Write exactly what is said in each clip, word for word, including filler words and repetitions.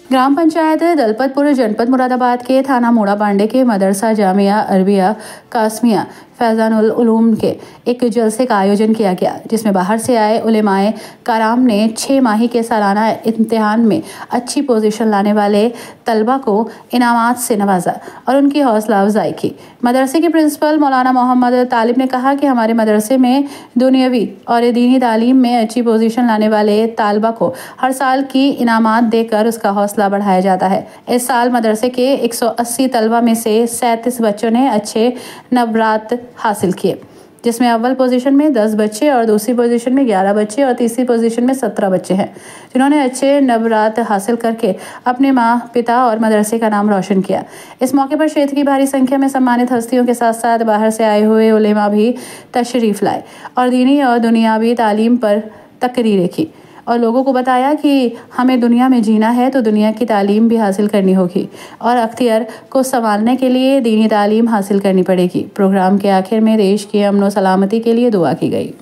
ग्राम पंचायत दलपतपुर जनपद मुरादाबाद के थाना मोड़ा पांडे के मदरसा जामिया अरबिया कासमिया फैजानुल उलूम के एक जलसे का आयोजन किया गया, जिसमें बाहर से आए उलेमाए कराम ने छः माही के सालाना इम्तिहान में अच्छी पोजीशन लाने वाले तलबा को इनामात से नवाजा और उनकी हौसला अफजाई की। मदरसे के प्रिंसिपल मौलाना मोहम्मद तालिब ने कहा कि हमारे मदरसे में दुनियावी और दीनी तालीम में अच्छी पोजीशन लाने वाले तालबा को हर साल की इनामात देकर उसका हौसला बढ़ाया जाता है। इस साल मदरसे के एक सौ अस्सी तलबा में से सैंतीस बच्चों ने अच्छे नंबरात हासिल किए, जिसमें अव्वल पोजीशन में दस बच्चे और दूसरी पोजीशन में ग्यारह बच्चे और तीसरी पोजीशन में सत्रह बच्चे हैं, जिन्होंने अच्छे नंबरात हासिल करके अपने माँ, पिता और मदरसे का नाम रोशन किया। इस मौके पर क्षेत्र की भारी संख्या में सम्मानित हस्तियों के साथ साथ बाहर से आए हुए उलेमा भी तशरीफ लाए और दीनी और दुनियावी तालीम पर तकरीरें की और लोगों को बताया कि हमें दुनिया में जीना है तो दुनिया की तालीम भी हासिल करनी होगी और अख्तियार को संभालने के लिए दीनी तालीम हासिल करनी पड़ेगी। प्रोग्राम के आखिर में देश की अमन व सलामती के लिए दुआ की गई।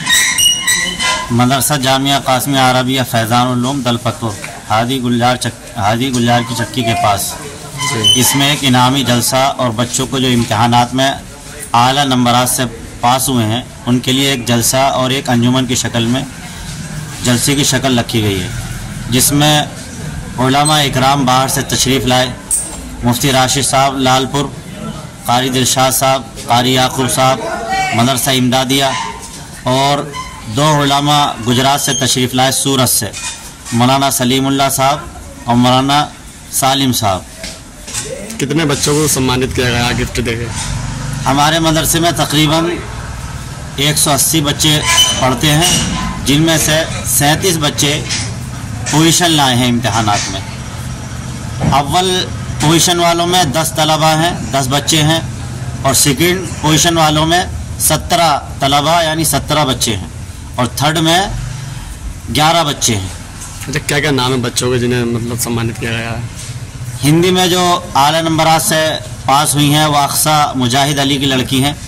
मदरसा जामिया कासमिया अरबिया फैजानुल उलूम दलपतपुर हादी गुलजार चक हादी गुलजार की चक्की के पास, इसमें एक इनामी जलसा और बच्चों को जो इम्तिहानात में आला नंबरात से पास हुए हैं उनके लिए एक जलसा और एक अंजुमन की शक्ल में जलसे की शक्ल रखी गई है, जिसमें उलमा इकराम बाहर से तशरीफ़ लाए। मुफ्ती राशिद साहब लालपुर, कारी दिलशाद साहब, कारी याकूब साहब मदरसा इमदादिया और दो उलमा गुजरात से तशरीफ़ लाए सूरत से, मौलाना सलीमुल्लाह साहब और मौलाना सालिम साहब। कितने बच्चों को सम्मानित किया गया गिफ्ट देके? हमारे मदरसे में तकरीबन एक सौ अस्सी बच्चे पढ़ते हैं, जिनमें से सैंतीस बच्चे पोजीशन लाए हैं इम्तिहानात में। अव्वल पोजीशन वालों में दस तलबा हैं, दस बच्चे हैं और सेकंड पोजीशन वालों में सत्रह तलबा यानी सत्रह बच्चे हैं और थर्ड में ग्यारह बच्चे हैं। अच्छा, क्या क्या नाम है बच्चों के जिन्हें मतलब सम्मानित किया गया है? हिंदी में जो आला नंबरात से पास हुई हैं वो अक्सा मुजाहिद अली की लड़की हैं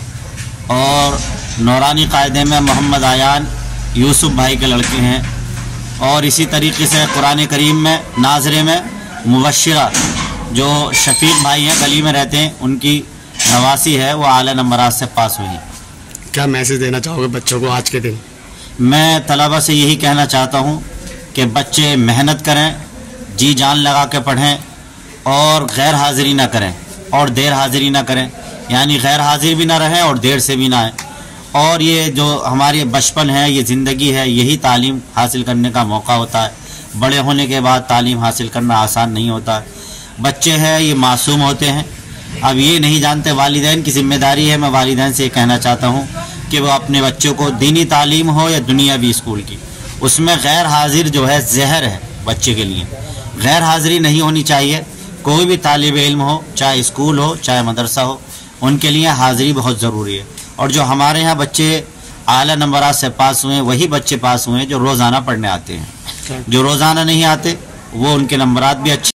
और नौरानी कायदे में मोहम्मद आयान यूसुफ भाई के लड़के हैं और इसी तरीके से कुरान करीम में नाजरे में मुबश्शिरा जो शफीक भाई हैं गली में रहते हैं उनकी नवासी है, वो आला नंबरात से पास हुई हैं। क्या मैसेज देना चाहोगे बच्चों को आज के दिन? मैं तलबा से यही कहना चाहता हूँ कि बच्चे मेहनत करें, जी जान लगा के पढ़ें और गैर हाज़िरी ना करें और देर हाज़िरी ना करें, यानी गैर हाजिर भी ना रहें और देर से भी ना आए। और ये जो हमारी बचपन है, ये ज़िंदगी है, यही तालीम हासिल करने का मौका होता है। बड़े होने के बाद तालीम हासिल करना आसान नहीं होता है। बच्चे हैं, ये मासूम होते हैं, अब ये नहीं जानते, वालिदैन की ज़िम्मेदारी है। मैं वालिदैन से ये कहना चाहता हूँ कि वो अपने बच्चों को दीनी तालीम हो या दुनियावी स्कूल की, उसमें गैर हाजिर जो है जहर है बच्चे के लिए। गैर हाजिरी नहीं होनी चाहिए। कोई भी तालिब इल्म हो, चाहे स्कूल हो चाहे मदरसा हो, उनके लिए हाज़िरी बहुत ज़रूरी है। और जो हमारे यहाँ बच्चे आला नंबरात से पास हुए हैं वही बच्चे पास हुए हैं जो रोज़ाना पढ़ने आते हैं। जो रोज़ाना नहीं आते वो उनके नंबरात भी अच्छे